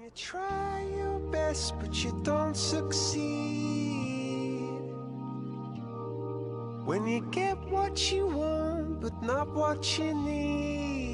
You try your best, but you don't succeed. When you get what you want, but not what you need.